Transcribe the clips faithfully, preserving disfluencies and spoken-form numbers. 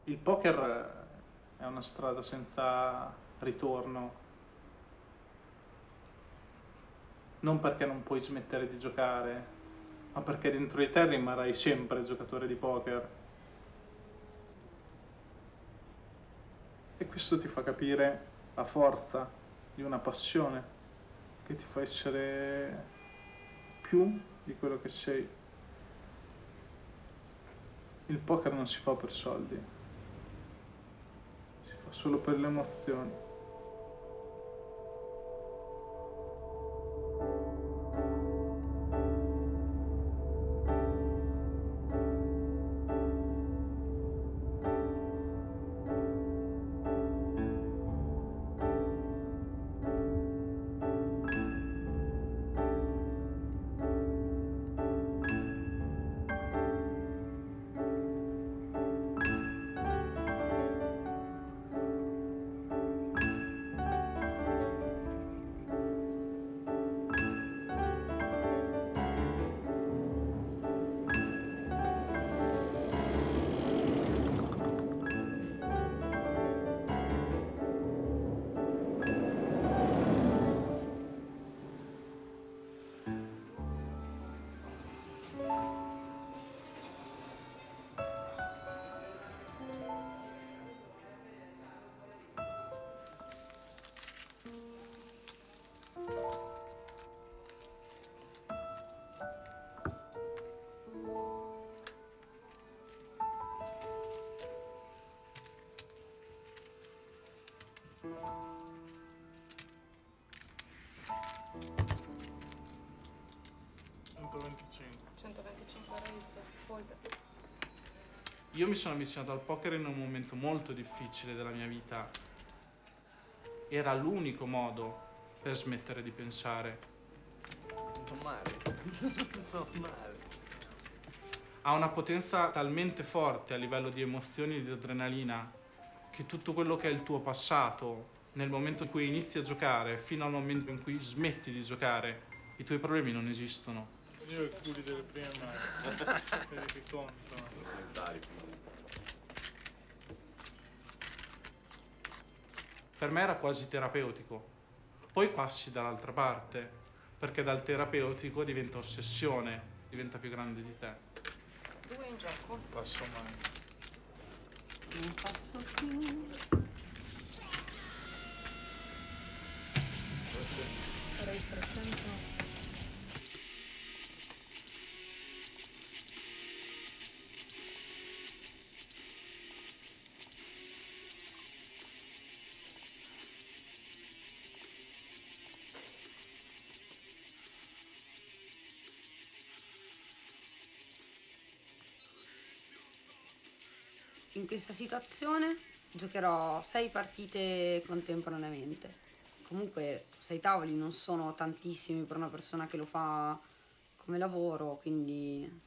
Il poker è una strada senza ritorno, non perché non puoi smettere di giocare, ma perché dentro di te rimarrai sempre giocatore di poker. E questo ti fa capire la forza di una passione che ti fa essere più di quello che sei. Il poker non si fa per soldi, si fa solo per le emozioni. centoventicinque. centoventicinque raise, fold. Io mi sono avvicinato al poker in un momento molto difficile della mia vita. Era l'unico modo per smettere di pensare. Non male, non male. Ha una potenza talmente forte a livello di emozioni e di adrenalina che tutto quello che è il tuo passato, nel momento in cui inizi a giocare, fino al momento in cui smetti di giocare, i tuoi problemi non esistono. Io i culi delle prime mani, vedi che contano. Per me era quasi terapeutico. Poi passi dall'altra parte, perché dal terapeutico diventa ossessione, diventa più grande di te. Due in gioco. Passo mai. Non passo più. Raise trecento. In questa situazione giocherò sei partite contemporaneamente. Comunque sei tavoli non sono tantissimi per una persona che lo fa come lavoro, quindi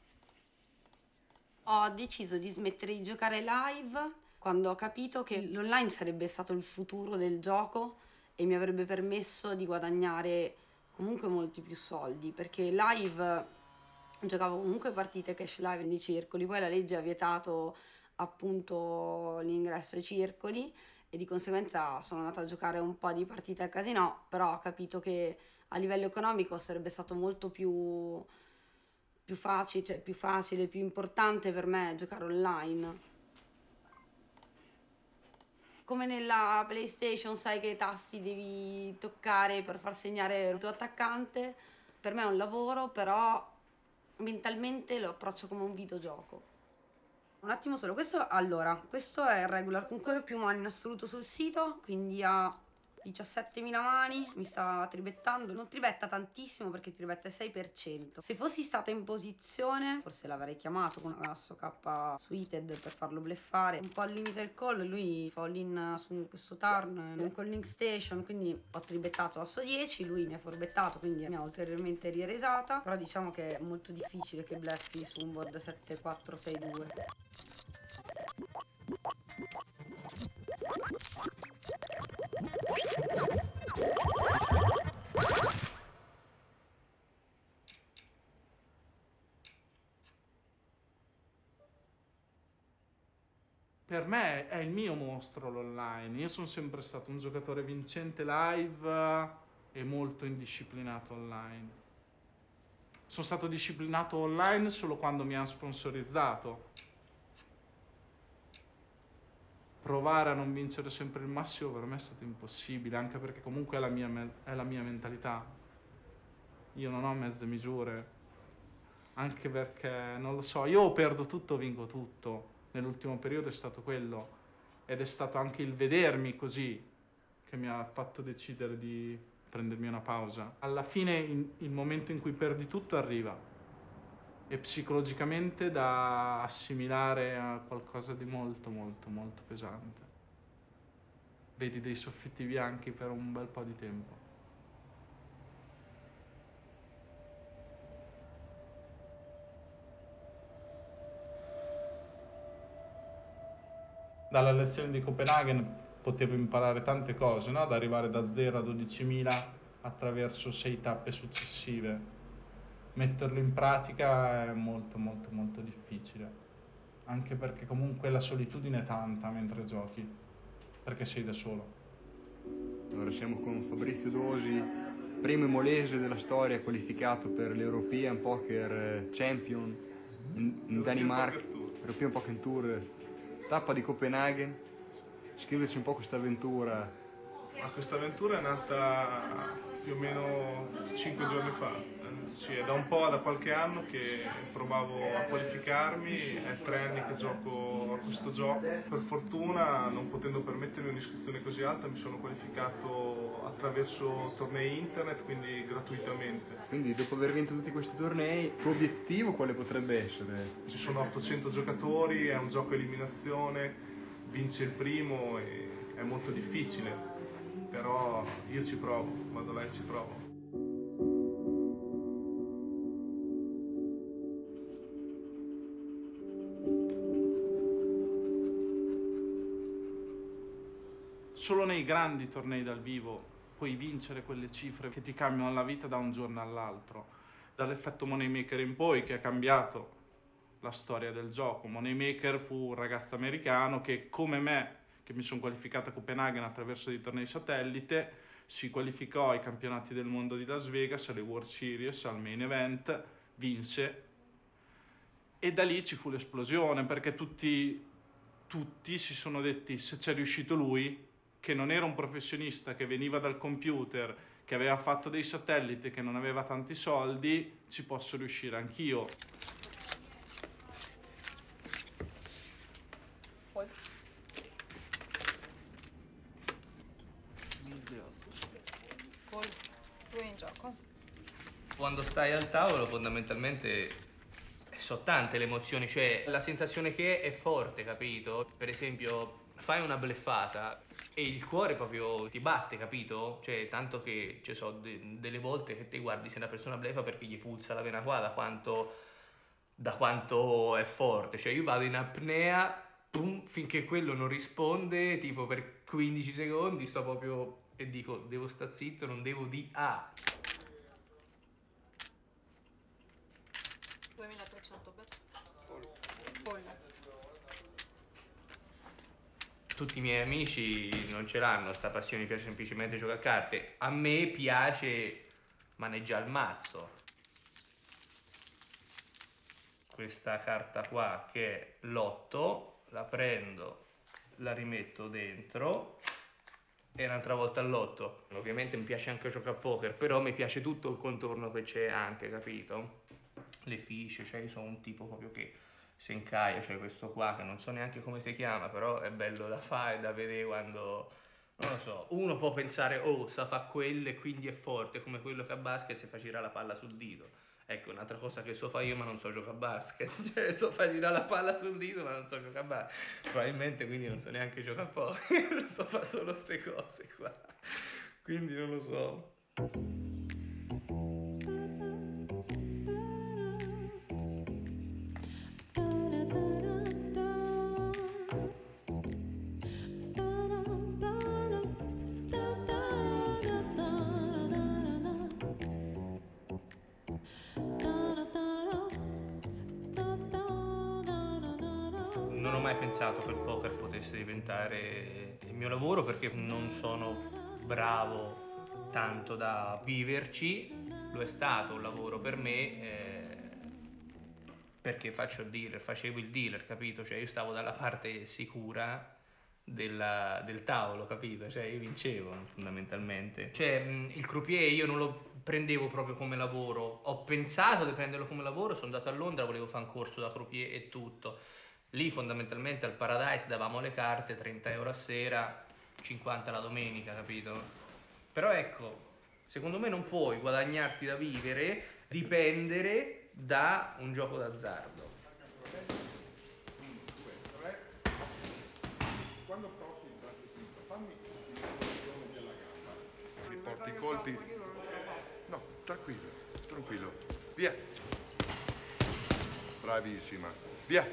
ho deciso di smettere di giocare live quando ho capito che l'online sarebbe stato il futuro del gioco e mi avrebbe permesso di guadagnare comunque molti più soldi, perché live giocavo comunque partite cash live nei circoli, poi la legge ha vietato appunto l'ingresso ai circoli e di conseguenza sono andata a giocare un po' di partite al casino, però ho capito che a livello economico sarebbe stato molto più, più facile, cioè più facile, più importante per me giocare online. Come nella PlayStation sai che tasti devi toccare per far segnare il tuo attaccante, per me è un lavoro, però mentalmente lo approccio come un videogioco. Un attimo solo, questo allora, questo è il regular, comunque più mani in assoluto sul sito, quindi ha diciassettemila mani, mi sta tribettando, non tribetta tantissimo perché tribetta il sei per cento. Se fossi stata in posizione, forse l'avrei chiamato con un asso K suited per farlo bluffare, un po' al limite del call, lui fa all-in su questo turn, un calling station, quindi ho tribettato asso dieci, lui mi ha forbettato, quindi mi ha ulteriormente riresata, però diciamo che è molto difficile che bleffi su un board sette quattro sei due. per me è il mio mostro l'online. Io sono sempre stato un giocatore vincente live e molto indisciplinato online. Sono stato disciplinato online solo quando mi hanno sponsorizzato. Provare a non vincere sempre il massimo per me è stato impossibile, anche perché comunque è la mia, è la mia mentalità. Io non ho mezze misure, anche perché, non lo so, io o perdo tutto o vinco tutto. Nell'ultimo periodo è stato quello, ed è stato anche il vedermi così che mi ha fatto decidere di prendermi una pausa. Alla fine in, il momento in cui perdi tutto arriva, e psicologicamente da assimilare a qualcosa di molto molto molto pesante. Vedi dei soffitti bianchi per un bel po' di tempo. Dalla lezione di Copenaghen potevo imparare tante cose, no? Ad arrivare da zero a dodicimila attraverso sei tappe successive. Metterlo in pratica è molto molto molto difficile, anche perché comunque la solitudine è tanta mentre giochi, perché sei da solo. Allora siamo con Fabrizio Dosi, primo imolese della storia qualificato per l'European Poker Champion in, in Danimarca, European Poker Tour, tappa di Copenaghen. Scriverci un po' questa avventura. Ma questa avventura è nata più o meno cinque giorni fa. Sì, è da un po', da qualche anno che provavo a qualificarmi, è tre anni che gioco a questo gioco. Per fortuna, non potendo permettermi un'iscrizione così alta, mi sono qualificato attraverso tornei internet, quindi gratuitamente. Quindi dopo aver vinto tutti questi tornei, il tuo obiettivo quale potrebbe essere? Ci sono ottocento giocatori, è un gioco a eliminazione, vince il primo e è molto difficile, però io ci provo, vado là e ci provo. Solo nei grandi tornei dal vivo puoi vincere quelle cifre che ti cambiano la vita da un giorno all'altro. Dall'effetto Moneymaker in poi, che ha cambiato la storia del gioco. Moneymaker fu un ragazzo americano che, come me, che mi sono qualificato a Copenaghen attraverso dei tornei satellite, si qualificò ai campionati del mondo di Las Vegas, alle World Series, al main event, vinse. E da lì ci fu l'esplosione, perché tutti, tutti si sono detti, se c'è riuscito lui, che non era un professionista, che veniva dal computer, che aveva fatto dei satelliti, che non aveva tanti soldi, ci posso riuscire anch'io. Poi. Poi, tu in gioco. Quando stai al tavolo fondamentalmente sono tante le emozioni, cioè la sensazione che è forte, capito? Per esempio fai una bleffata e il cuore proprio ti batte, capito? Cioè tanto che ci sono de delle volte che ti guardi se una persona bleffa perché gli pulsa la vena qua da quanto, da quanto è forte. Cioè io vado in apnea, pum, finché quello non risponde, tipo per quindici secondi sto proprio e dico devo sta zitto, non devo di A. duemilatrecento bet. Pollo. Tutti i miei amici non ce l'hanno sta passione, mi piace semplicemente giocare a carte. A me piace maneggiare il mazzo. Questa carta qua che è l'otto, la prendo, la rimetto dentro e un'altra volta all'otto. Ovviamente mi piace anche giocare a poker, però mi piace tutto il contorno che c'è anche, capito? Le fiche, cioè io sono un tipo proprio che si incaia, cioè questo qua che non so neanche come si chiama, però è bello da fare, da vedere quando, non lo so, uno può pensare oh sa fa quello e quindi è forte, come quello che a basket si fa girare la palla sul dito. Ecco, un'altra cosa che so fare io ma non so giocare a basket, cioè so fare girare la palla sul dito ma non so giocare a basket, probabilmente quindi non so neanche giocare a poker, so fare solo ste cose qua, quindi non lo so. Non ho mai pensato che il poker potesse potesse diventare il mio lavoro, perché non sono bravo tanto da viverci. Lo è stato un lavoro per me, eh, perché faccio il dealer, facevo il dealer, capito? Cioè io stavo dalla parte sicura della, del tavolo, capito? Cioè io vincevo fondamentalmente. Cioè il croupier io non lo prendevo proprio come lavoro, ho pensato di prenderlo come lavoro, sono andato a Londra, volevo fare un corso da croupier e tutto. Lì fondamentalmente al Paradise davamo le carte, trenta euro a sera, cinquanta la domenica, capito? Però ecco, secondo me non puoi guadagnarti da vivere, dipendere da un gioco d'azzardo. Quando porti il braccio sinistro, fammi l'inclinazione della gamba. Riporti i colpi. No, tranquillo, tranquillo. Via. Bravissima. Via.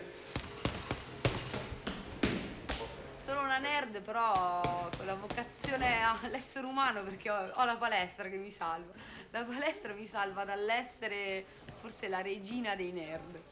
Sono una nerd, però con la vocazione all'essere umano, perché ho, ho la palestra che mi salva. La palestra mi salva dall'essere forse la regina dei nerd.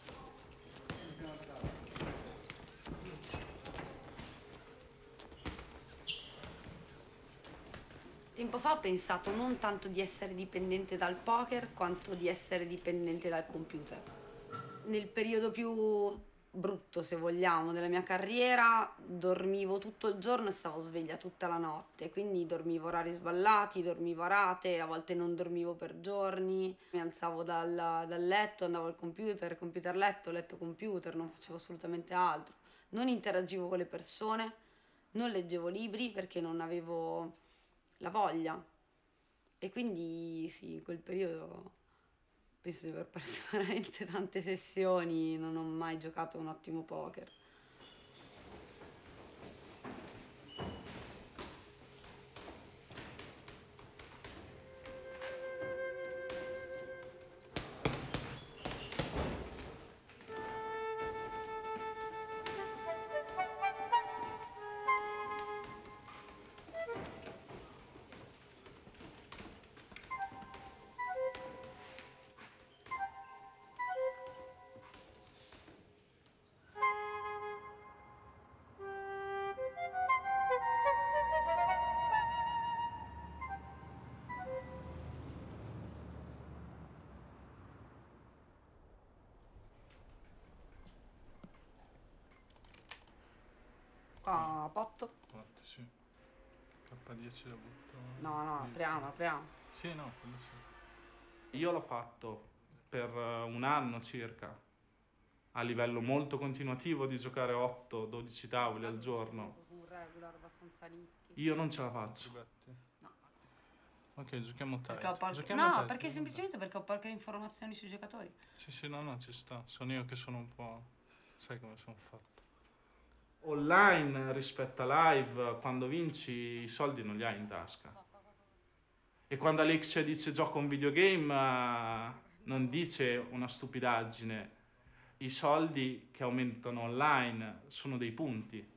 Tempo fa ho pensato non tanto di essere dipendente dal poker quanto di essere dipendente dal computer. Nel periodo più brutto, se vogliamo, della mia carriera dormivo tutto il giorno e stavo sveglia tutta la notte, quindi dormivo orari sballati, dormivo a rate, a volte non dormivo per giorni, mi alzavo dal, dal letto, andavo al computer, computer letto, letto computer, non facevo assolutamente altro. Non interagivo con le persone, non leggevo libri perché non avevo la voglia, e quindi sì, in quel periodo penso di aver perso veramente tante sessioni, non ho mai giocato un ottimo poker. Qua potto? Quanto, sì. K dieci la butto. No, no, apriamo, apriamo. Sì, no, quello sì. Io l'ho fatto per un anno circa, a livello molto continuativo, di giocare otto dodici tavoli al giorno. Un regular abbastanza ricchi. Io non ce la faccio. No. Ok, giochiamo Perché ho tight. por- Giochiamo no, tight, perché giochiamo semplicemente perché ho poche informazioni sui giocatori. tight. Sì, sì, no, no, ci sta. Sono io che sono un po'... sai come sono fatto. Online rispetto a live, quando vinci i soldi non li hai in tasca. E quando Alexia dice gioco un videogame, eh, non dice una stupidaggine. I soldi che aumentano online sono dei punti.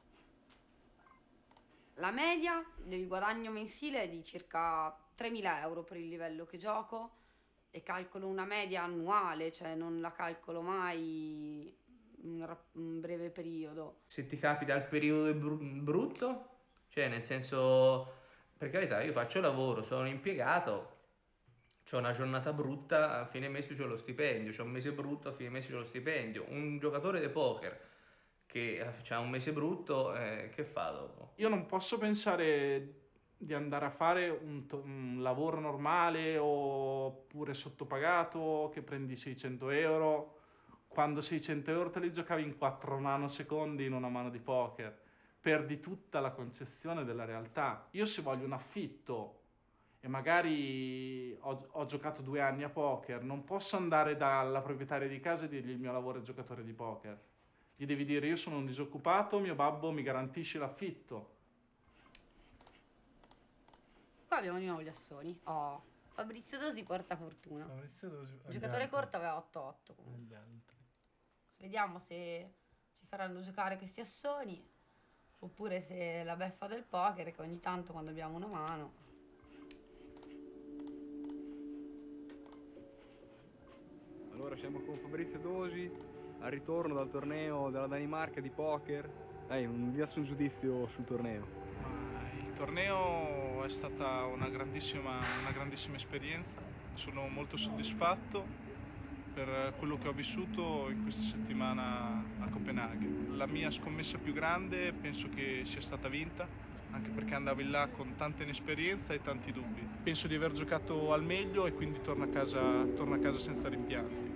La media del guadagno mensile è di circa tremila euro per il livello che gioco, e calcolo una media annuale, cioè non la calcolo mai in un rap- un breve periodo. Se ti capita il periodo bru- brutto, cioè nel senso, per carità, io faccio lavoro, sono impiegato, c'ho una giornata brutta, a fine mese c'ho lo stipendio, c'ho un mese brutto, a fine mese c'ho lo stipendio. Un giocatore di poker che ha un mese brutto, eh, che fa dopo? Io non posso pensare di andare a fare un, to- un lavoro normale oppure sottopagato che prendi seicento euro quando seicento euro te li giocavi in quattro nanosecondi in una mano di poker. Perdi tutta la concezione della realtà. Io se voglio un affitto e magari ho, ho giocato due anni a poker, non posso andare dalla proprietaria di casa e dirgli il mio lavoro è giocatore di poker. Gli devi dire io sono un disoccupato, mio babbo mi garantisce l'affitto. Qua abbiamo di nuovo gli assoni. Oh, Fabrizio Dosi porta fortuna. Il giocatore corto aveva otto otto comunque. Vediamo se ci faranno giocare questi assoni, oppure se la beffa del poker, che ogni tanto quando abbiamo una mano. Allora siamo con Fabrizio Dosi al ritorno dal torneo della Danimarca di poker. Dai, un diverso giudizio sul torneo. Il torneo è stata una grandissima, una grandissima esperienza, sono molto soddisfatto per quello che ho vissuto in questa settimana a Copenaghen. La mia scommessa più grande penso che sia stata vinta, anche perché andavo in là con tanta inesperienza e tanti dubbi. Penso di aver giocato al meglio e quindi torno a casa, torno a casa senza rimpianti.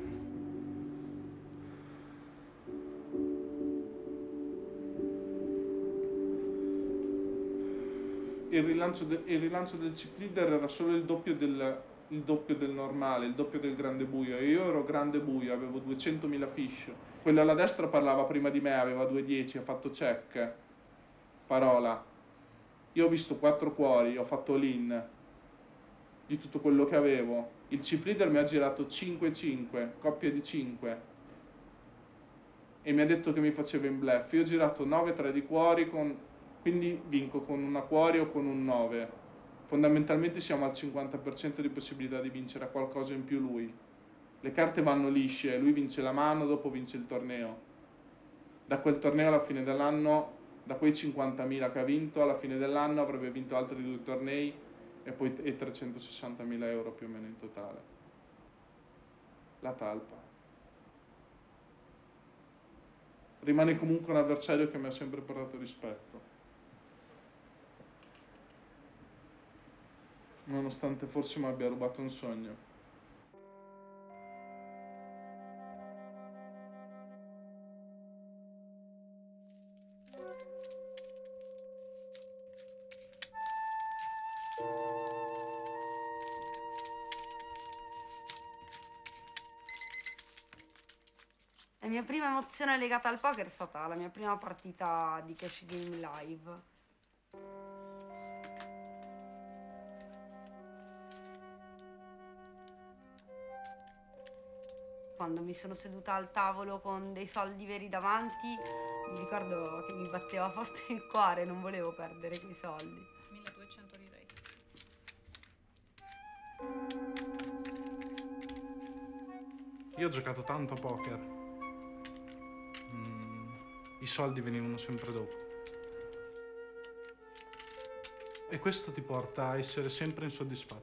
Il rilancio, de, il rilancio del chip leader era solo il doppio, del, il doppio del normale, il doppio del grande buio, e io ero grande buio, avevo duecentomila fish. Quello alla destra parlava prima di me, aveva due dieci, ha fatto check, parola. Io ho visto quattro cuori, ho fatto l'in di tutto quello che avevo. Il chip leader mi ha girato cinque cinque, coppia di cinque, e mi ha detto che mi faceva in bluff. Io ho girato nove tre di cuori, con, quindi vinco con una cuori o con un nove. Fondamentalmente siamo al cinquanta per cento di possibilità di vincere a qualcosa in più lui. Le carte vanno lisce, lui vince la mano, dopo vince il torneo. Da quel torneo alla fine dell'anno, da quei cinquantamila che ha vinto, alla fine dell'anno avrebbe vinto altri due tornei e poi e trecentosessantamila euro più o meno in totale. La talpa. Rimane comunque un avversario che mi ha sempre portato rispetto, nonostante forse mi abbia rubato un sogno. La mia prima emozione legata al poker è stata la mia prima partita di cash game live. Quando mi sono seduta al tavolo con dei soldi veri davanti, mi ricordo che mi batteva forte il cuore, non volevo perdere quei soldi. milleduecento di race. Io ho giocato tanto a poker. Mm, i soldi venivano sempre dopo. E questo ti porta a essere sempre insoddisfatto.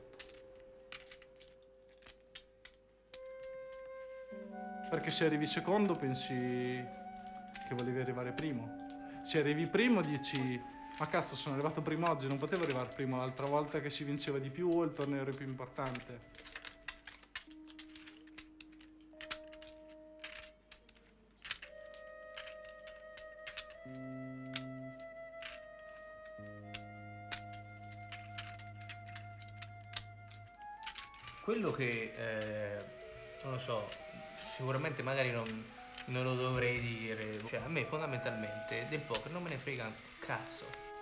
Perché se arrivi secondo pensi che volevi arrivare primo. Se arrivi primo dici: ma cazzo, sono arrivato primo oggi, non potevo arrivare primo l'altra volta che si vinceva di più o il torneo era più importante. Quello che, eh, non lo so, sicuramente magari non, non lo dovrei dire, cioè a me fondamentalmente del poker non me ne frega un cazzo.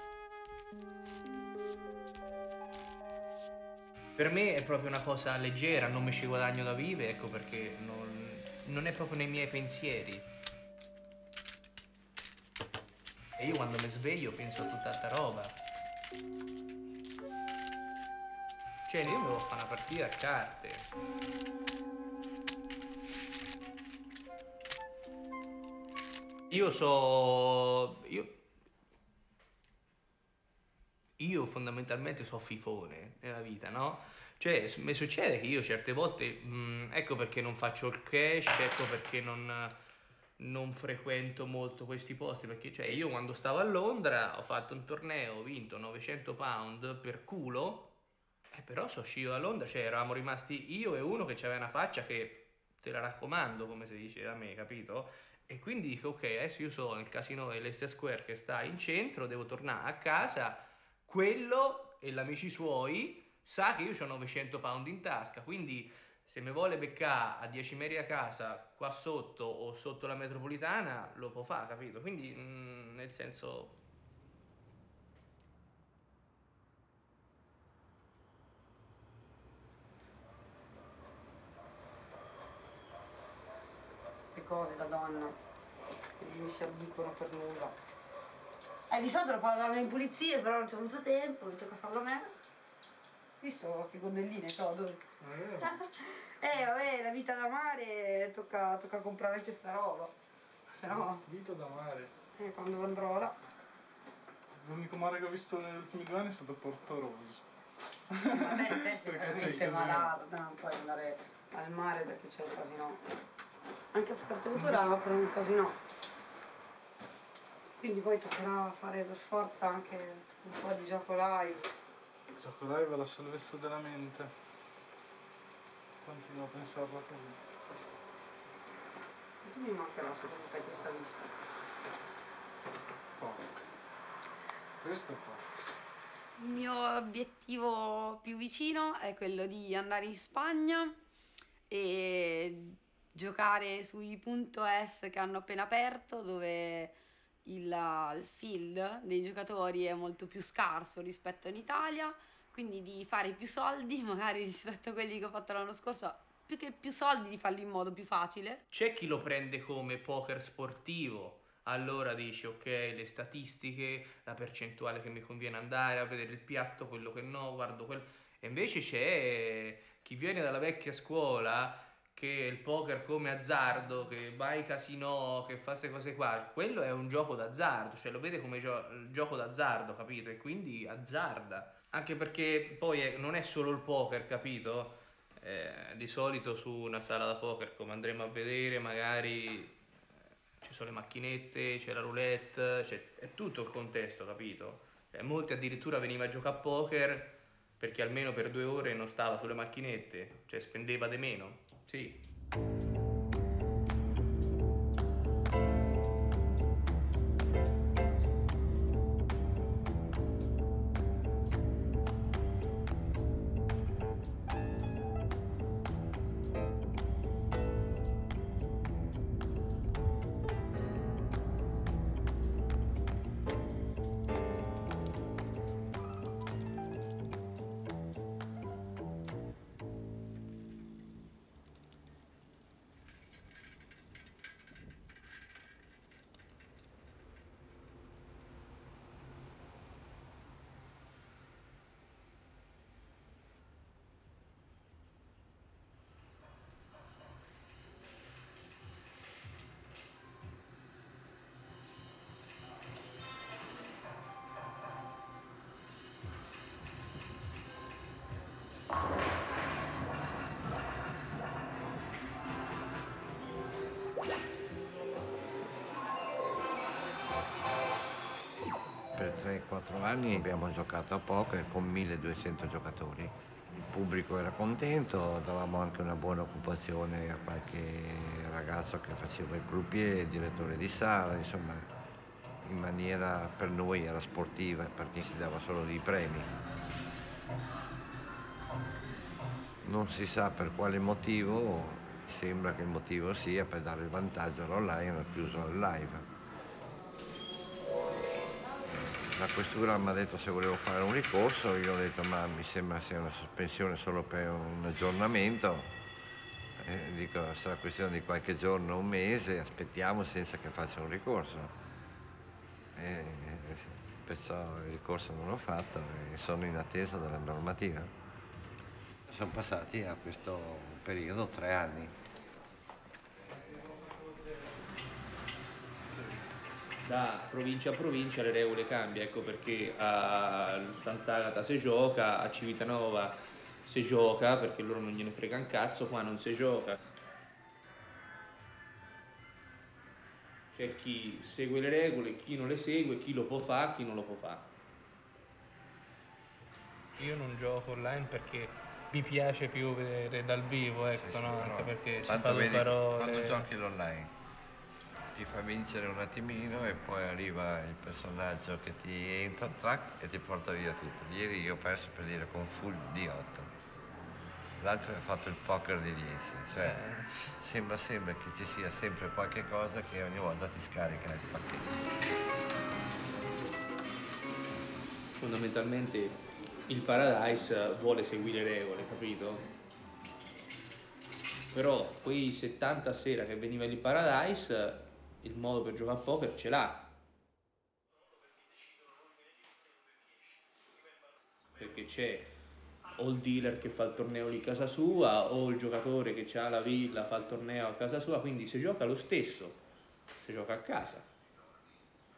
Per me è proprio una cosa leggera, non mi ci guadagno da vivere, ecco perché non, non è proprio nei miei pensieri. E io quando mi sveglio penso a tutta sta roba. Cioè io mi devo fare una partita a carte. Io so... Io, io fondamentalmente so fifone nella vita, no? Cioè mi succede che io certe volte... Mh, ecco perché non faccio il cash, ecco perché non... non frequento molto questi posti, perché cioè io quando stavo a Londra ho fatto un torneo, ho vinto novecento pound per culo, e però sono uscito da Londra, cioè eravamo rimasti io e uno che aveva una faccia che te la raccomando, come si dice da me, capito? E quindi dico ok, adesso io sono nel casino di Leicester Square che sta in centro, devo tornare a casa, quello e gli amici suoi sa che io ho novecento pound in tasca, quindi se mi vuole beccare a dieci metri a casa qua sotto o sotto la metropolitana lo può fare, capito? Quindi mh, nel senso... Queste cose da donna che mi si addicono per nulla. Eh, di solito lo fa la donna in pulizie, però non c'è avuto tempo, mi tocca farlo a me. Visto che gondelline che ho dove? Eh vabbè, la vita da mare, tocca, tocca comprare anche sta roba. Se no... Vita da mare. E quando andrò là. L'unico mare che ho visto negli ultimi due anni è stato Porto Rosso. Ma te, te sei Perché c'è il veramente casino. malato, te non puoi andare al mare perché c'è il casino. Anche a Fuerteventura aprono un casino. Quindi poi toccherà fare per forza anche un po' di gioco live. Il gioco live è la salvezza della mente. Continuo a pensarla così. Tu mi mancherà soprattutto in questa vista. Poco. Questo è poco. Il mio obiettivo più vicino è quello di andare in Spagna e giocare sui punto S che hanno appena aperto, dove il, il field dei giocatori è molto più scarso rispetto in Italia, quindi di fare più soldi magari rispetto a quelli che ho fatto l'anno scorso, più che più soldi di farli in modo più facile. C'è chi lo prende come poker sportivo, allora dice ok, le statistiche, la percentuale che mi conviene andare a vedere il piatto, quello che no, guardo quello. E invece c'è chi viene dalla vecchia scuola, che il poker come azzardo, che va ai casinò, che fa queste cose qua. Quello è un gioco d'azzardo, cioè lo vede come gio- gioco d'azzardo, capito? E quindi azzarda. Anche perché poi è- non è solo il poker, capito? Eh, di solito su una sala da poker, come andremo a vedere, magari eh, ci sono le macchinette, c'è la roulette, c'è, è tutto il contesto, capito? Eh, molti addirittura veniva a giocare a poker perché almeno per due ore non stava sulle macchinette, cioè spendeva di meno, sì. Per tre quattro anni abbiamo giocato a poker con milleduecento giocatori. Il pubblico era contento, davamo anche una buona occupazione a qualche ragazzo che faceva il croupier, il direttore di sala, insomma, in maniera per noi era sportiva perché si dava solo dei premi. Non si sa per quale motivo, sembra che il motivo sia per dare il vantaggio all'online, hanno chiuso il live. La questura mi ha detto se volevo fare un ricorso, io ho detto ma mi sembra sia una sospensione solo per un aggiornamento, e dico sarà questione di qualche giorno, un mese, aspettiamo senza che faccia un ricorso. E perciò il ricorso non l'ho fatto e sono in attesa della normativa. Sono passati a questo periodo tre anni. Da provincia a provincia le regole cambiano, ecco perché a Sant'Agata si gioca, a Civitanova si gioca perché loro non gliene frega un cazzo, qua non si gioca. C'è chi segue le regole, chi non le segue, chi lo può fare, chi non lo può fare. Io non gioco online perché mi piace più vedere dal vivo, ecco, Sì, sì, no? però Anche perché si tanto fa due vedi, parole. quando giochi l'online ti fa vincere un attimino e poi arriva il personaggio che ti entra track e ti porta via tutto. Ieri io ho perso per dire con full di otto, l'altro ha fatto il poker di dieci, cioè Eh. sembra sempre che ci sia sempre qualche cosa che ogni volta ti scarica il pacchetto. Fondamentalmente il Paradise vuole seguire le regole, capito? Però quei settanta sera che veniva il Paradise, il modo per giocare a poker ce l'ha. Perché c'è o il dealer che fa il torneo di casa sua o il giocatore che ha la villa fa il torneo a casa sua, quindi si gioca lo stesso, si gioca a casa.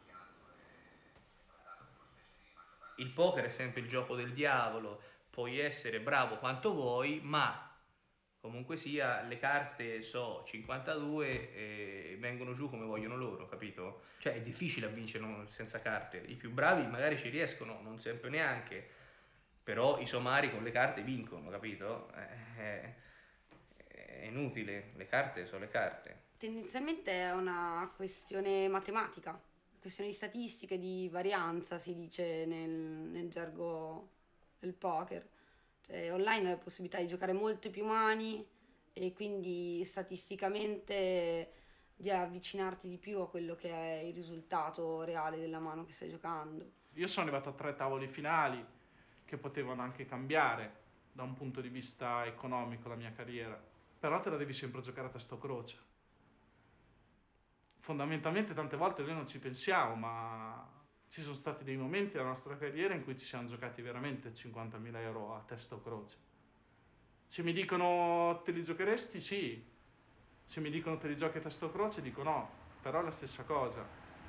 il poker è sempre il gioco del diavolo, puoi essere bravo quanto vuoi, ma comunque sia le carte so cinquantadue e vengono giù come vogliono loro, capito? Cioè è difficile vincere senza carte, i più bravi magari ci riescono, non sempre neanche, però i somari con le carte vincono, capito? È, è inutile, le carte sono le carte. Tendenzialmente è una questione matematica, questione di statistica e di varianza, si dice nel, nel gergo del poker. Cioè, online hai la possibilità di giocare molte più mani e quindi statisticamente di avvicinarti di più a quello che è il risultato reale della mano che stai giocando. Io sono arrivato a tre tavoli finali che potevano anche cambiare da un punto di vista economico la mia carriera, però te la devi sempre giocare a testa o croce. Fondamentalmente tante volte noi non ci pensiamo, ma ci sono stati dei momenti nella nostra carriera in cui ci siamo giocati veramente cinquantamila euro a testa o croce. Se mi dicono te li giocheresti, sì. Se mi dicono te li giochi a testa o croce, dico no, però è la stessa cosa.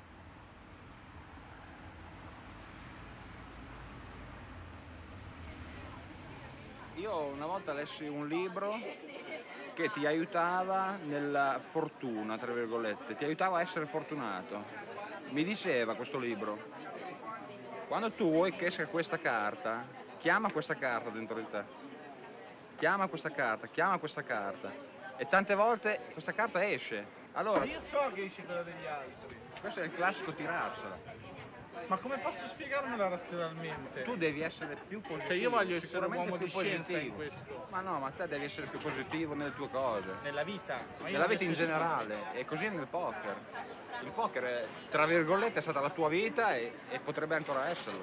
Io una volta lessi un libro che ti aiutava nella fortuna, tra virgolette, ti aiutava a essere fortunato. Mi diceva questo libro, quando tu vuoi che esca questa carta, chiama questa carta dentro di te. Chiama questa carta, chiama questa carta. E tante volte questa carta esce. Allora, Io so che esce quella degli altri. questo è il classico tirarsela. Ma come posso spiegarmela razionalmente? Tu devi essere più positivo. Cioè io voglio essere sicuramente uomo più di scienza positivo. in questo. Ma no, ma te devi essere più positivo nelle tue cose. Nella vita. Ma io Nella voglio vita in essere generale, e così nel poker. Il poker, è, tra virgolette, è stata la tua vita e, e potrebbe ancora esserlo.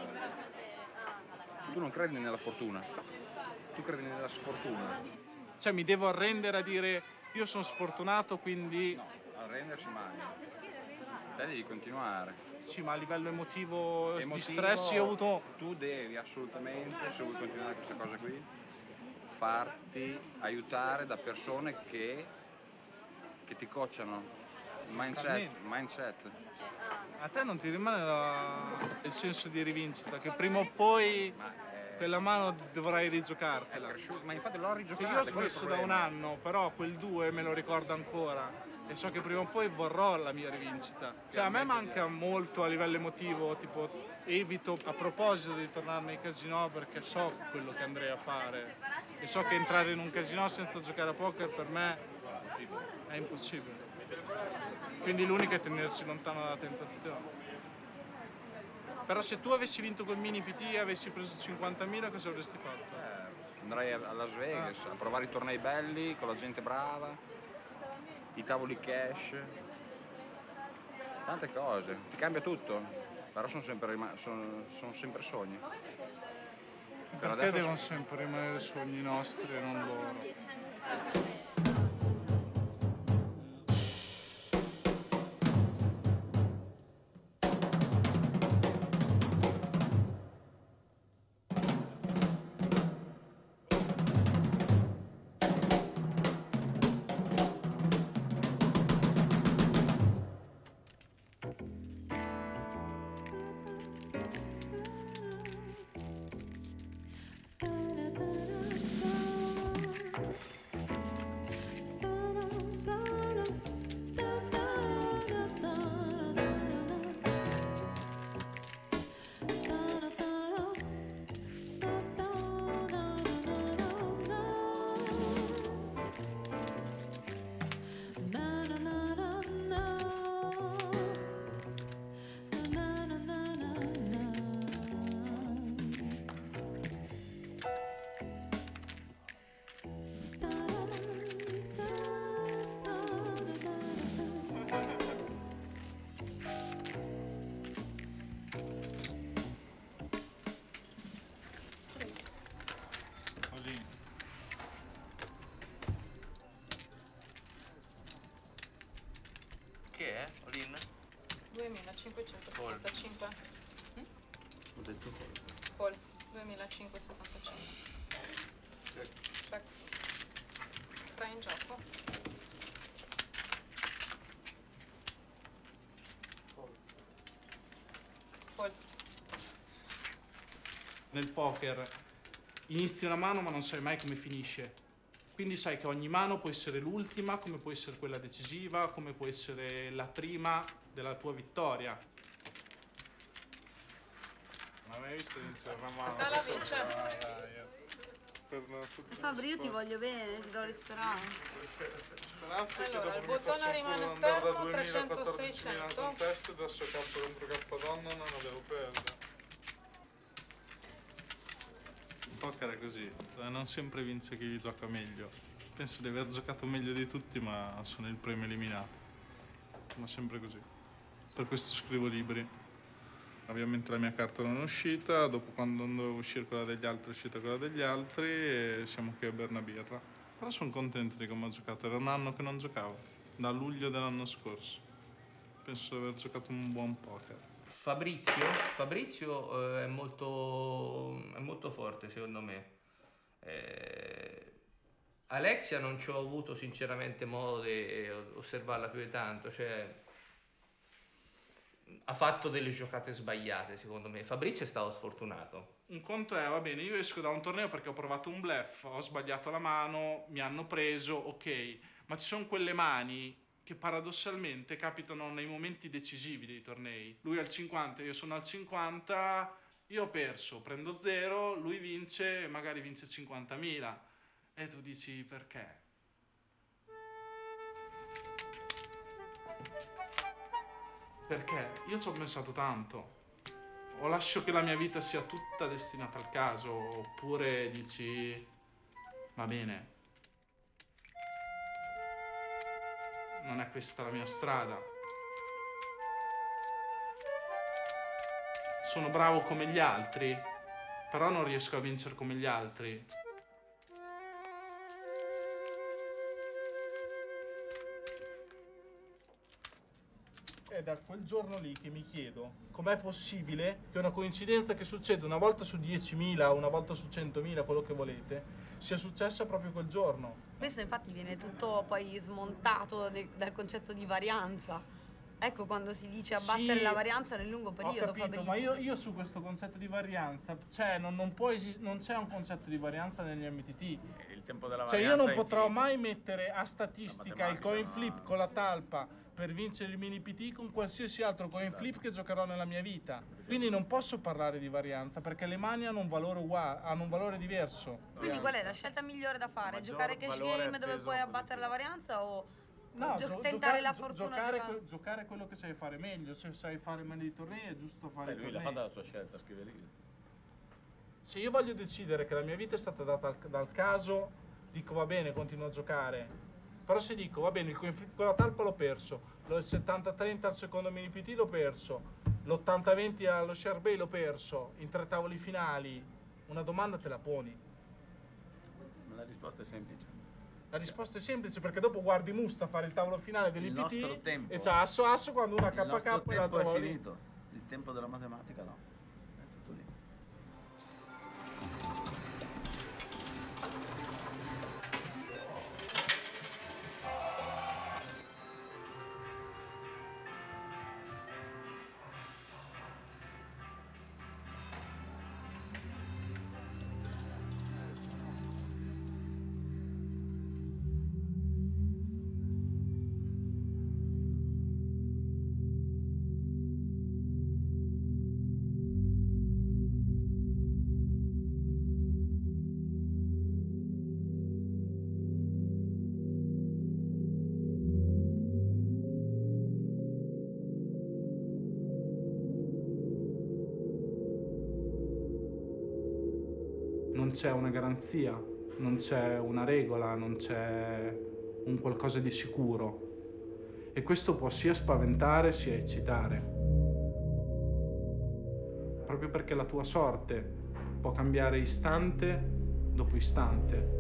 Tu non credi nella fortuna, tu credi nella sfortuna. Cioè mi devo arrendere a dire io sono sfortunato, quindi No, arrendersi mai. Te devi continuare. sì, ma a livello emotivo, di Emotivo, stress io ho avuto. Tu devi assolutamente, se vuoi continuare questa cosa qui, farti aiutare da persone che, che ti coachano. Mindset, Talmente. mindset. A te non ti rimane la- il senso di rivincita, che prima o poi Ma, eh, quella mano dovrai è rigiocartela. cresciuto, ma infatti l'ho Cioè, rigiocato. io ho smesso da un anno, però quel due me lo ricordo ancora e so che prima o poi vorrò la mia rivincita. Cioè a me manca molto a livello emotivo, tipo evito a proposito di tornare nei casinò perché so quello che andrei a fare e so che entrare in un casinò senza giocare a poker per me è impossibile. Quindi l'unico è tenersi lontano dalla tentazione. Però se tu avessi vinto col mini P T e avessi preso cinquantamila, cosa avresti fatto? Eh, andrai a a Las Vegas a provare i tornei belli con la gente brava, i tavoli cash, tante cose. Ti cambia tutto, però sono sempre, rima- sono, sono sempre sogni. Per Perché adesso devono so- sempre rimanere sogni nostri e non loro? Che è? Olin? duemilacinquecentosettantacinque. Ho detto Paul, duemilacinquecentosettantacinque. Check. Tre in gioco. Paul. Nel poker inizi una mano ma non sai mai come finisce. Quindi sai che ogni mano può essere l'ultima, come può essere quella decisiva, come può essere la prima della tua vittoria. Ma mai visto vincere una mano? Scala vince. Fabri, io ti voglio bene, ti do le speranze. Speranza che Allora, dopo il mi bottone faccio rimane ancora andare da fermo, duemila trecento quattordicimila seicento. contest, adesso K contro K donna non avevo perso. Il poker è così, non sempre vince chi gioca meglio. Penso di aver giocato meglio di tutti, ma sono il primo eliminato. Ma sempre così. Per questo scrivo libri. Ovviamente la mia carta non è uscita, dopo quando non dovevo uscire quella degli altri è uscita quella degli altri e siamo qui a bere una birra. Però sono contento di come ho giocato, era un anno che non giocavo, da luglio dell'anno scorso. Penso di aver giocato un buon poker. Fabrizio, Fabrizio eh, è, molto, è molto forte secondo me. Eh, Alexia non ci ho avuto sinceramente modo di osservarla più di tanto, cioè ha fatto delle giocate sbagliate secondo me. Fabrizio è stato sfortunato. Un conto è, va bene, io esco da un torneo perché ho provato un bluff, ho sbagliato la mano, mi hanno preso, ok, ma ci sono quelle mani che paradossalmente capitano nei momenti decisivi dei tornei. Lui al cinquanta, io sono al cinquanta, io ho perso, prendo zero, lui vince, magari vince cinquantamila. E tu dici perché? Perché? Io ci ho pensato tanto. O lascio che la mia vita sia tutta destinata al caso, oppure dici, va bene, non è questa la mia strada. Sono bravo come gli altri, però non riesco a vincere come gli altri. È da quel giorno lì che mi chiedo com'è possibile che una coincidenza che succede una volta su diecimila, una volta su centomila, quello che volete, sia successa proprio quel giorno. Questo infatti viene tutto poi smontato de- dal concetto di varianza. Ecco quando si dice abbattere Sì, la varianza nel lungo periodo, ho capito, Fabrizio. ma io, io su questo concetto di varianza, cioè non, non, può esi- non c'è un concetto di varianza negli M T T. Il tempo della Cioè varianza io non è potrò infinito. mai mettere a statistica il coin flip con la talpa per vincere il mini P T con qualsiasi altro coin Esatto. flip che giocherò nella mia vita. Quindi non posso parlare di varianza perché le mani hanno un valore uguale, hanno un valore diverso. Quindi qual è la scelta migliore da fare? Maggior Giocare cash valore game dove atteso puoi abbattere positivo. la varianza o No, gio- gio- tentare giocare, la gio- fortuna giocare, giocando? que- giocare quello che sai fare meglio. Se sai fare meglio i tornei è giusto fare Beh, i lui l'ha tornei. fatta la sua scelta, scrive lì. Se io voglio decidere che la mia vita è stata data al- dal caso, dico va bene, continuo a giocare. Però se dico va bene, il coin flip con la talpa l'ho perso, lo- il settanta trenta al secondo mini P T l'ho perso, l'ottanta venti allo share bay l'ho perso, in tre tavoli finali, una domanda te la poni. Ma la risposta è semplice. La risposta è semplice perché dopo guardi Musta fare il tavolo finale dell'I P T Il nostro tempo. e c'ha asso asso quando una Il K K nostro e l'altra tempo è va lì. finito. Il tempo della matematica no. È tutto lì. Non c'è una garanzia, non c'è una regola, non c'è un qualcosa di sicuro. E questo può sia spaventare sia eccitare. Proprio perché la tua sorte può cambiare istante dopo istante.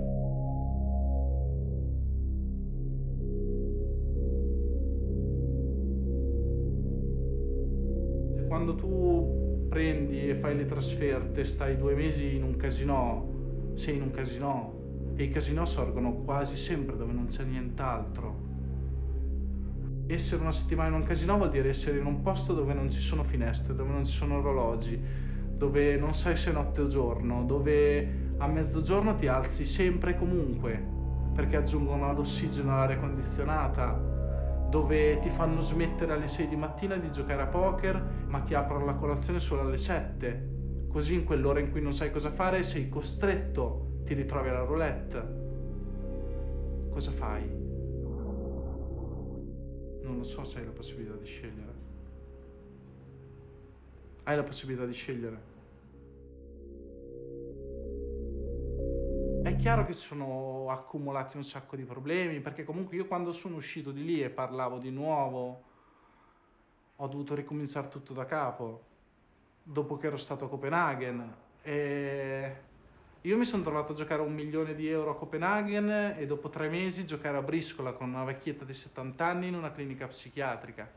Quando tu prendi e fai le trasferte, stai due mesi in un casinò, sei in un casinò e i casinò sorgono quasi sempre dove non c'è nient'altro. Essere una settimana in un casinò vuol dire essere in un posto dove non ci sono finestre, dove non ci sono orologi, dove non sai se è notte o giorno, dove a mezzogiorno ti alzi sempre e comunque, perché aggiungono l'ossigeno all'aria condizionata, dove ti fanno smettere alle sei di mattina di giocare a poker, ma ti aprono la colazione solo alle sette. Così in quell'ora in cui non sai cosa fare sei costretto, ti ritrovi alla roulette. Cosa fai? Non lo so se hai la possibilità di scegliere. Hai la possibilità di scegliere. È chiaro che si sono accumulati un sacco di problemi, perché comunque io quando sono uscito di lì e parlavo di nuovo, ho dovuto ricominciare tutto da capo, dopo che ero stato a Copenaghen. E io mi sono trovato a giocare un milione di euro a Copenaghen e dopo tre mesi giocare a briscola con una vecchietta di settanta anni in una clinica psichiatrica.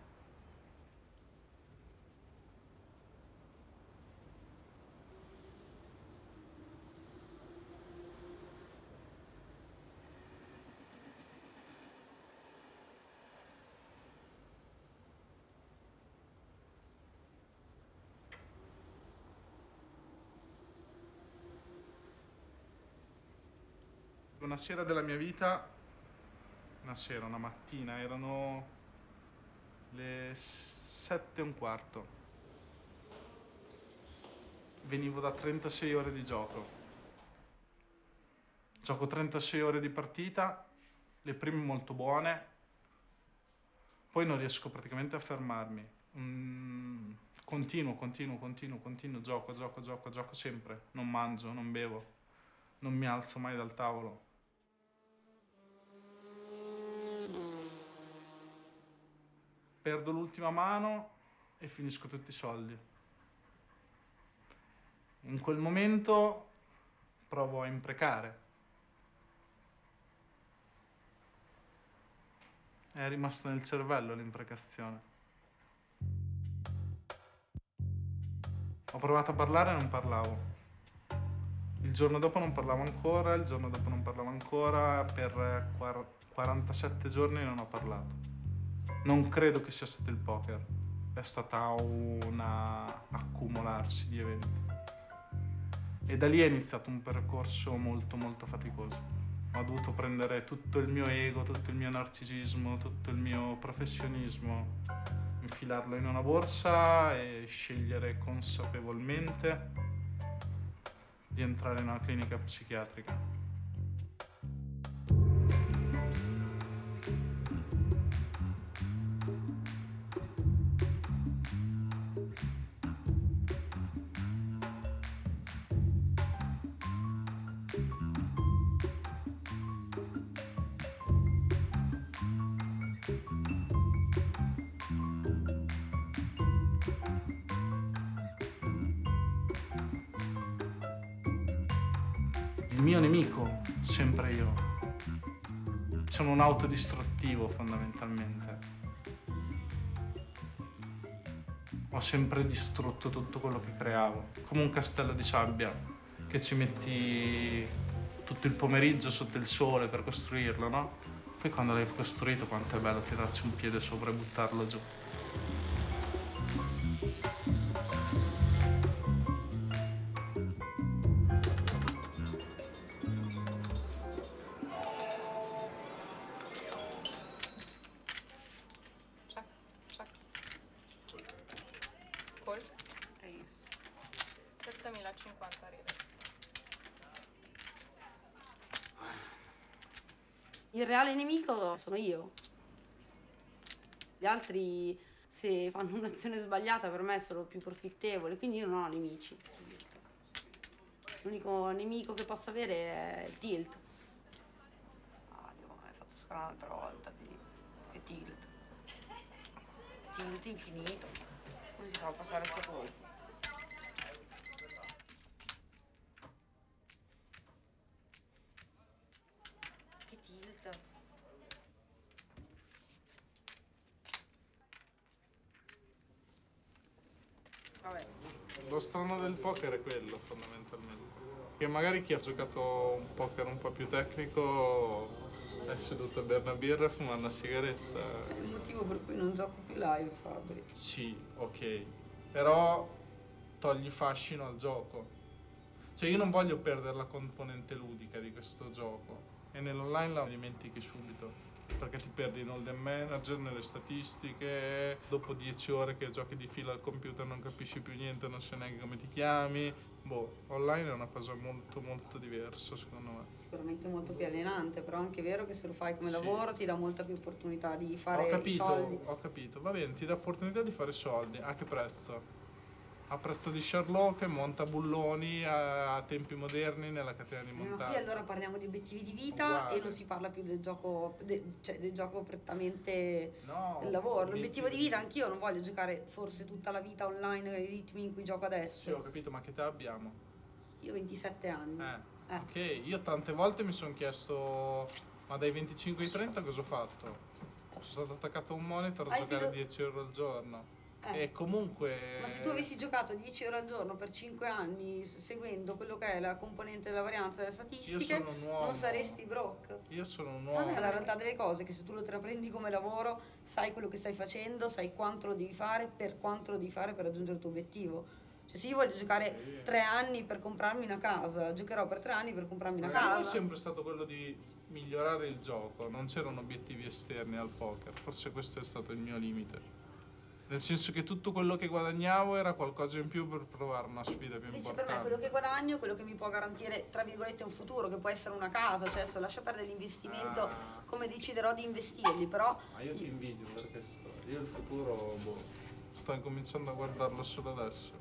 Una sera della mia vita, una sera, una mattina, erano le sette e un quarto. Venivo da trentasei ore di gioco. Gioco trentasei ore di partita, le prime molto buone, poi non riesco praticamente a fermarmi. Mm, continuo, continuo, continuo, continuo, gioco, gioco, gioco, gioco sempre. Non mangio, non bevo, non mi alzo mai dal tavolo. Perdo l'ultima mano e finisco tutti i soldi. In quel momento provo a imprecare. È rimasta nel cervello l'imprecazione. Ho provato a parlare e non parlavo. Il giorno dopo non parlavo ancora, il giorno dopo non parlavo ancora, per quarantasette giorni non ho parlato. Non credo che sia stato il poker, è stata una accumularsi di eventi. E da lì è iniziato un percorso molto molto faticoso. Ho dovuto prendere tutto il mio ego, tutto il mio narcisismo, tutto il mio professionismo, infilarlo in una borsa e scegliere consapevolmente di entrare in una clinica psichiatrica. Il mio nemico, sempre io. Sono un autodistruttivo fondamentalmente. Ho sempre distrutto tutto quello che creavo, come un castello di sabbia che ci metti tutto il pomeriggio sotto il sole per costruirlo, no? Poi quando l'hai costruito quanto è bello tirarci un piede sopra e buttarlo giù. settemilacinquanta ride. Il reale nemico sono io. Gli altri, se fanno un'azione sbagliata, per me sono più profittevoli, quindi io non ho nemici. L'unico nemico che posso avere è il tilt. Ah, Dio, mi hai fatto scalare un'altra volta, quindi che tilt. Tilt infinito. Come si fa a passare sto colpo? Che tilt. Vabbè. Lo strano del poker è quello, fondamentalmente. Che magari chi ha giocato un poker un po' più tecnico è seduto a bere una birra e fumare una sigaretta. Il motivo per cui non gioco più live, Fabri. Sì, ok. Però togli fascino al gioco. Cioè io non voglio perdere la componente ludica di questo gioco e nell'online la dimentichi subito. Perché ti perdi in Golden Manager, nelle statistiche, dopo dieci ore che giochi di fila al computer non capisci più niente, non sai neanche come ti chiami. Boh, online è una cosa molto molto diversa secondo me. Sicuramente molto più allenante, però è anche vero che se lo fai come Sì. lavoro ti dà molta più opportunità di fare Ho capito, soldi. ho capito, va bene, ti dà opportunità di fare soldi, a che prezzo? A prezzo di Sherlock che monta bulloni a, a tempi moderni nella catena di Eh, ma montaggio. qui allora parliamo di obiettivi di vita Uguale. e non si parla più del gioco, de- cioè del gioco prettamente No, del lavoro. obiettivi L'obiettivo di di vita, vita. anch'io non voglio giocare forse tutta la vita online ai ritmi in cui gioco adesso. Sì, ho capito, ma che età abbiamo? Io ho ventisette anni. Eh, Eh. ok, io tante volte mi sono chiesto, ma dai venticinque ai trenta cosa ho fatto? Sono stato attaccato a un monitor a Hai giocare filo- dieci euro al giorno. Eh. E comunque... Ma se tu avessi giocato dieci ore al giorno per cinque anni s- seguendo quello che è la componente della varianza delle statistiche, sono un uomo. non saresti broke. Io sono un Ma uomo. è la realtà delle cose, che se tu lo prendi come lavoro, sai quello che stai facendo, sai quanto lo devi fare, per quanto lo devi fare per raggiungere il tuo obiettivo. Cioè se io voglio giocare Sì. tre anni per comprarmi una casa, giocherò per tre anni per comprarmi una Il mio è casa. sempre stato quello di migliorare il gioco, non c'erano obiettivi esterni al poker, forse questo è stato il mio limite. Nel senso che tutto quello che guadagnavo era qualcosa in più per provare una sfida più Invece per importante. me quello che guadagno, quello che mi può garantire, tra virgolette, un futuro, che può essere una casa, cioè adesso lascia perdere l'investimento, Ah. come deciderò di investirli, però Ma io ti invidio perché sto, io il futuro boh, sto incominciando a guardarlo solo adesso.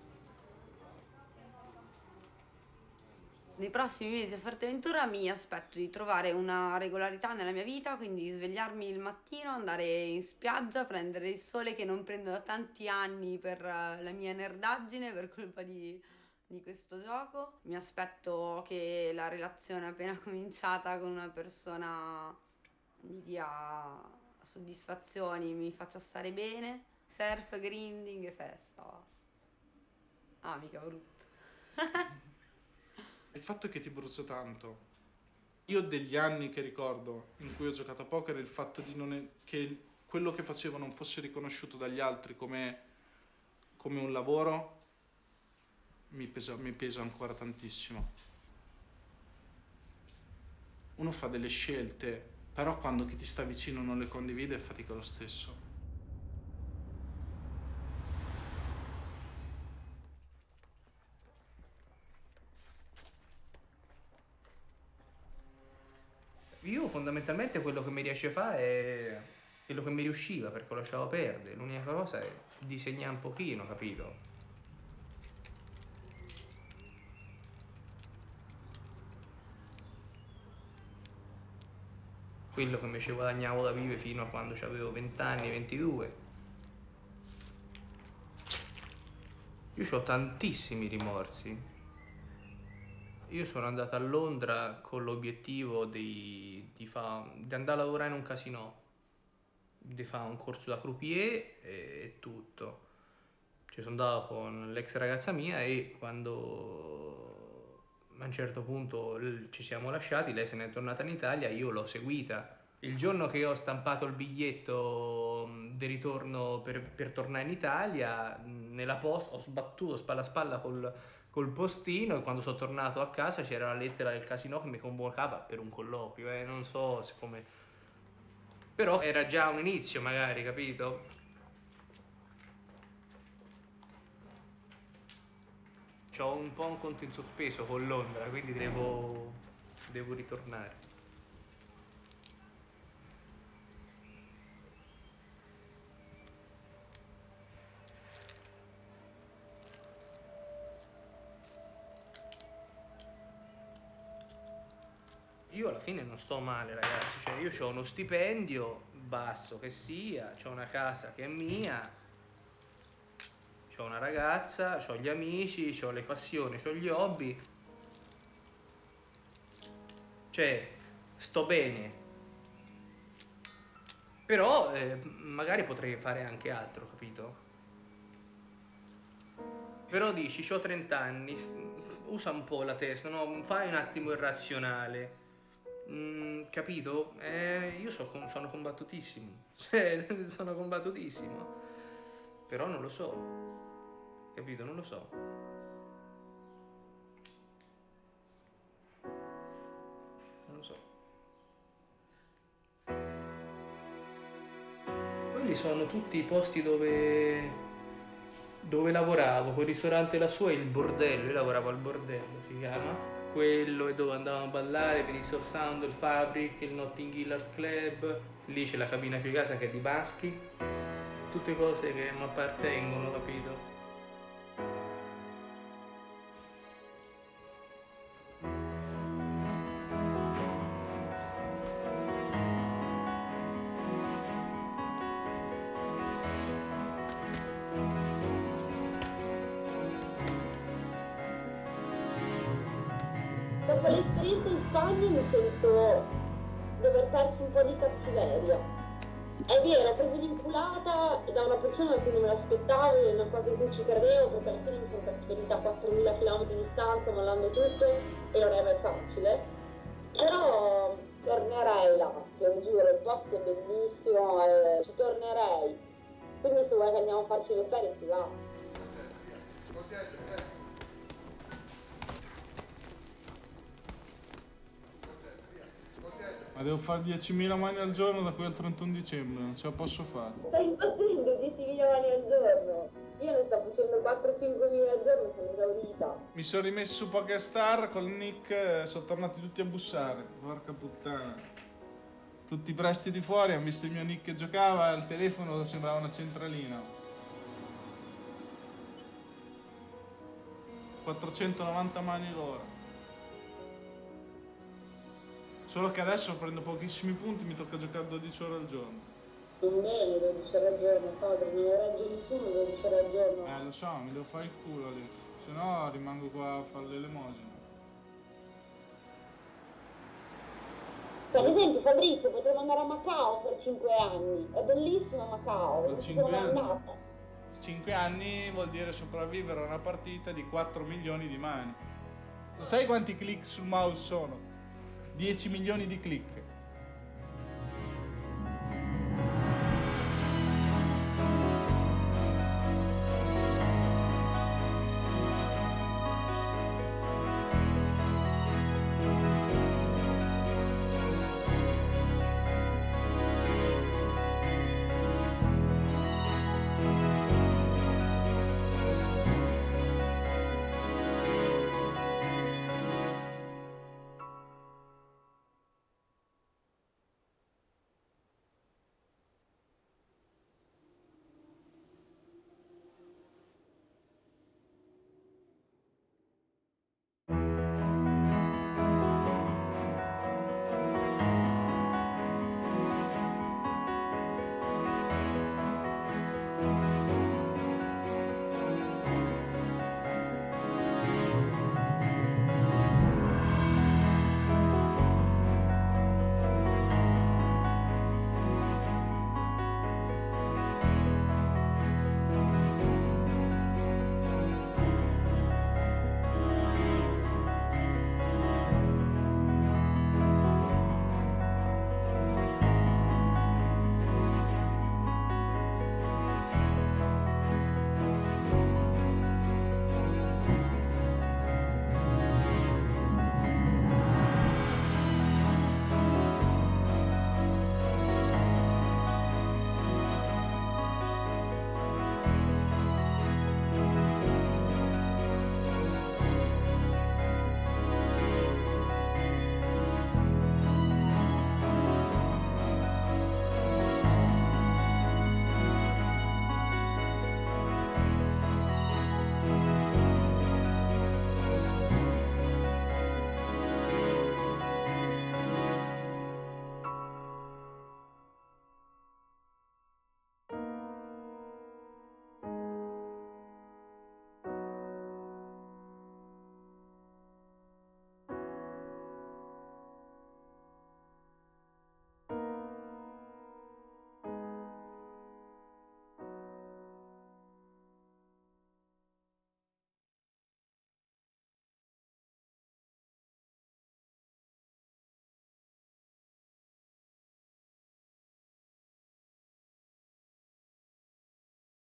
nei prossimi mesi a Fuerteventura mi aspetto di trovare una regolarità nella mia vita, quindi svegliarmi il mattino, andare in spiaggia, prendere il sole che non prendo da tanti anni per eh, la mia nerdaggine, per colpa di, di questo gioco. Mi aspetto che la relazione appena cominciata con una persona mi dia soddisfazioni, mi faccia stare bene. Surf, grinding e festa, basta. Ah, mica brutto. Il fatto è che ti brucia tanto. Io ho degli anni che ricordo in cui ho giocato a poker, il fatto di non è, che il- quello che facevo non fosse riconosciuto dagli altri come, come un lavoro mi pesa, mi pesa ancora tantissimo. Uno fa delle scelte, però quando chi ti sta vicino non le condivide fatica lo stesso. Io fondamentalmente quello che mi riesce a fare è quello che mi riusciva, perché lo lasciavo perdere. L'unica cosa è disegnare un pochino, capito? Quello che invece guadagnavo da vive fino a quando avevo venti anni, ventidue. Io ho tantissimi rimorsi. Io sono andato a Londra con l'obiettivo di, di, fa- di andare a lavorare in un casino, di fare un corso da croupier e tutto. Ci sono andato con l'ex ragazza mia e quando a un certo punto l- ci siamo lasciati, lei se n'è tornata in Italia, io l'ho seguita. Il giorno che ho stampato il biglietto mh, di ritorno per, per tornare in Italia, mh, nella posta ho sbattuto spalla a spalla col, col postino e quando sono tornato a casa c'era la lettera del casino che mi convocava per un colloquio, eh, non so se come... Però era già un inizio magari, capito? C'ho un po' un conto in sospeso con Londra, quindi devo, devo ritornare. Io alla fine non sto male, ragazzi, cioè io ho uno stipendio basso che sia, ho una casa che è mia, ho una ragazza, ho gli amici, ho le passioni, ho gli hobby. Cioè, sto bene. Però eh, magari potrei fare anche altro, capito? Però dici, ho trenta anni, usa un po' la testa, no? Fai un attimo il razionale. Mm, capito? Eh, io so, sono combattutissimo. Cioè, sono combattutissimo. Però non lo so. Capito? Non lo so. so. Quelli sono tutti i posti dove, dove lavoravo. Quel ristorante lassù è il bordello, io lavoravo al bordello, si chiama. Quello è dove andavamo a ballare, Piece of Sound, il Fabric, il Notting Hill Arts Club. Lì c'è la cabina piegata che è di Baschi. Tutte cose che mi appartengono, capito? Dopo l'esperienza in Spagna mi sento di aver perso un po' di cattiveria. È vero, ho preso l'inculata da una persona da cui non me l'aspettavo, è una cosa in cui ci credevo, perché alla fine mi sono trasferita a quattromila chilometri di distanza, mollando tutto, e non è mai facile. Però tornerei là, te lo giuro, il posto è bellissimo e ci tornerei. Quindi se vuoi che andiamo a farci le ferie si va. Ma devo fare diecimila mani al giorno da qui al trentuno dicembre, non ce la posso fare. Stai impazzendo, diecimila mani al giorno. Io ne sto facendo quattro cinque mila al giorno, sono esaurita. Mi sono rimesso su PokerStar col nick, eh, sono tornati tutti a bussare, porca puttana. Tutti i prestiti fuori, hanno visto il mio nick che giocava, il telefono sembrava una centralina. quattrocentonovanta mani l'ora. Solo che adesso prendo pochissimi punti, mi tocca giocare dodici ore al giorno. Non bene, dodici ore al giorno, padre, non ne regge nessuno dodici ore al giorno. Eh, lo so, mi devo fare il culo, Alex. Se no rimango qua a fare l'elemosina. Per esempio, Fabrizio, potremmo andare a Macao per cinque anni. È bellissima Macao, Per non ci cinque sono mai anni? andata. cinque anni vuol dire sopravvivere a una partita di quattro milioni di mani. Lo sai quanti click sul mouse sono? dieci milioni di click.